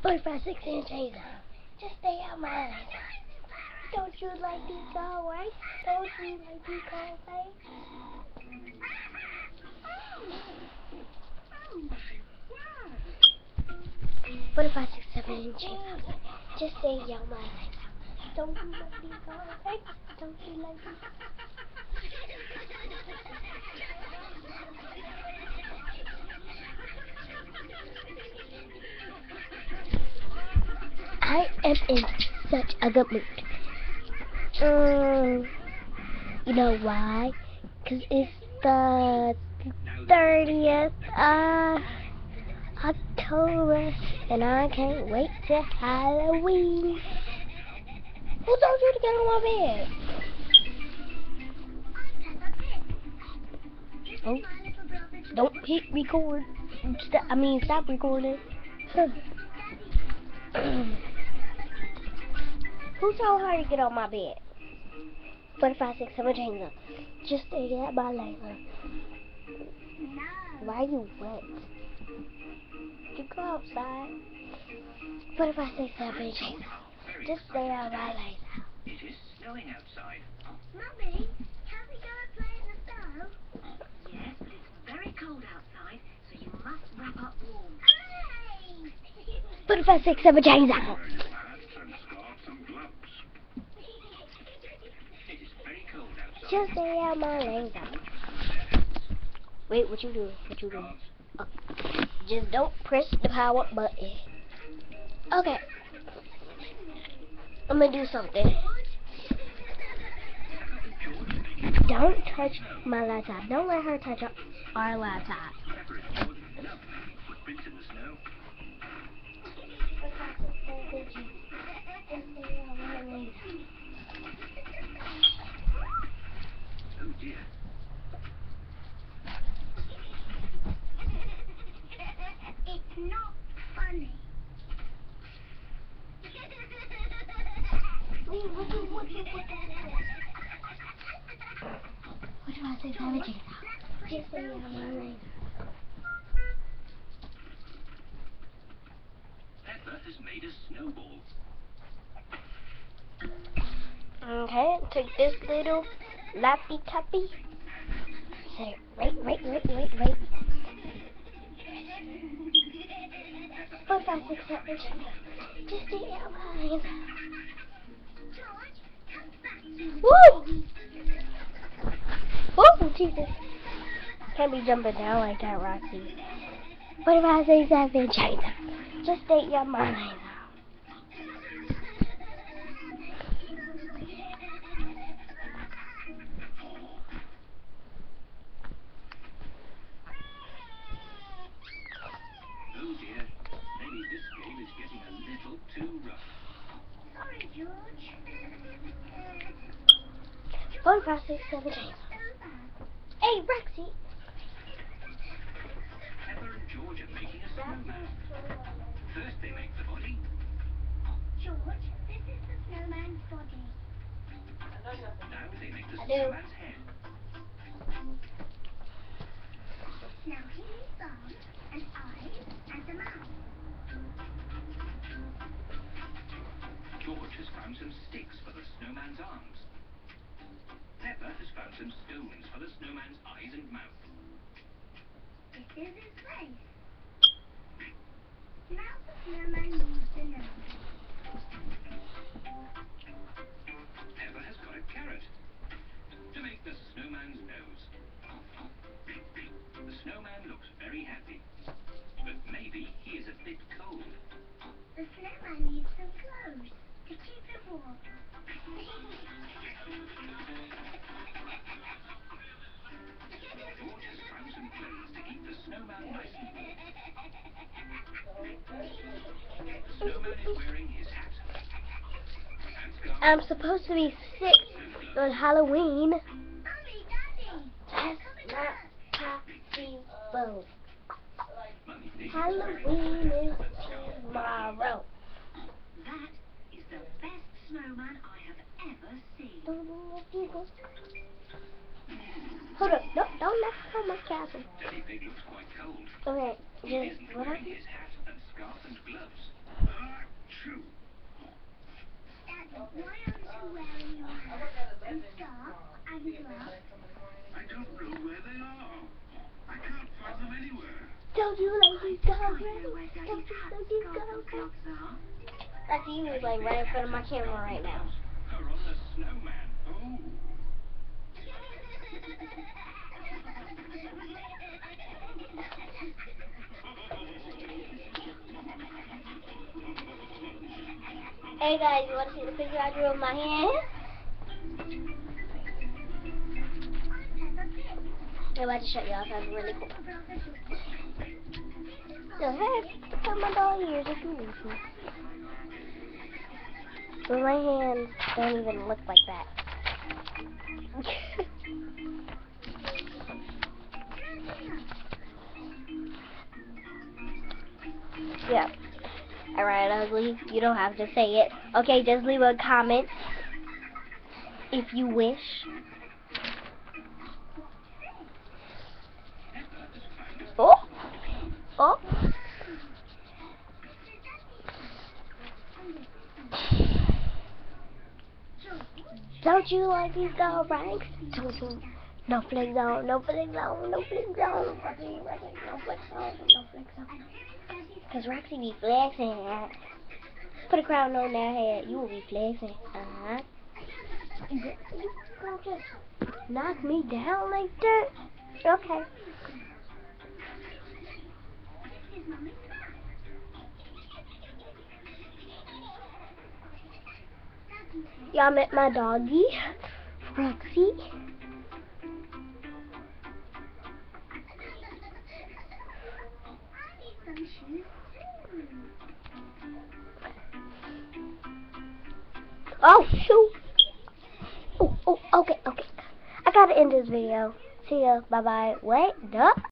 But 5, 6, and chains on. Just stay out my lane. Don't you like these cold right? Don't you like these cold right? 5, 6, 7, and chains on. Just stay out my lane. Don't you like these cold right? Don't you like these? I am in such a good mood. You know why? Because it's the 30th of October, and I can't wait till Halloween. Who told you to get on my bed? Oh, don't hit record. Stop recording. Who told her to get on my bed? 4, 5, 6, 7, chains up. Just stay at my lane. Why are you wet? You go outside. 4, 5, 6, 7, chains up. Just stay at my lane. It is snowing outside. Mummy, can we go and play in the snow? Yes, but it's very cold outside, so you must wrap up warm. Hey! 4, 5, 6, 7, chains up. Just stay out my lane. Wait, what you doing? What you doing? Oh. Just don't press the power button. Okay. I'm gonna do something. Don't touch my laptop. Don't let her touch our laptop. Oh dear. It's not funny. What do I say, Savage? Just stay out my lane. Peppa has made a snowball. Okay, take this little lappy tappy. Say, right. 4, 5, 6, 7, just stay out my lane. Woo! Oh, Jesus. Can't be jumping down like that, Roxy. 4, 5, 6, 7, China. Just stay out my lane. Oh dear. Maybe this game is getting a little too rough. Sorry, George. 4, 5, 6, 7, China. Hey, Roxy. Peppa and George are making a snowman. First they make the body. George, this is the snowman's body. Now they make the snowman's head. Now he needs arms and eyes and a mouth. George has found some sticks for the snowman's arms. Peppa has found some stones for the snowman's eyes and mouth. This is his face. Now the snowman needs the nose. Peppa has got a carrot to make the snowman's nose. The snowman looks very happy, but maybe he is a bit cold. The snowman needs some clothes to keep it warm. George has found some clothes to keep the snowman nice and warm. The snowman is wearing his hat and scarf. I'm supposed to be 6 on Halloween. Mommy, Daddy, That's not possible. Mummy thinks Halloween is tomorrow. that is the best snowman I have ever seen. Hold up, no, don't let her on my castle. Daddy Pig looks quite cold. Okay, He just isn't what wearing his hat and scarf and gloves. shoe. Daddy, why aren't you wearing your hat and socks and gloves? I don't know where they are. I can't find them anywhere. Don't you like these I girls? know where Daddy's hat, scarf and gloves are. That's you like right in front of my camera right now. Are on the snowman. Oh. Hey guys, you want to see the picture I drew of my hand? I'm about to show you all something really cool. So hey, put my doll ears if you need to. But my hands don't even look like that. Yeah. Alright, ugly. You don't have to say it. Okay, just leave a comment if you wish. Oh! Oh! Don't you like these dog ranks? No flex zone, no flex zone, no flex zone. No flex zone, no flex zone. Cause Roxy be flexing. Put a crown on their head, you will be flexing. You don't just knock me down like that. Okay. Y'all met my doggy, Roxy. Oh shoot! Oh, okay. I gotta end this video. See ya. Bye bye. Wait, duh.